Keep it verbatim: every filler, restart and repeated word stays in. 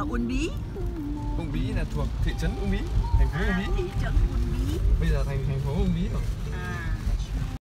Uông Bí. Uông Bí là thuộc thị trấn Uông Bí, thành phố Uông Bí. Thị trấn Uông Bí. Bây giờ thành thành phố Uông Bí rồi.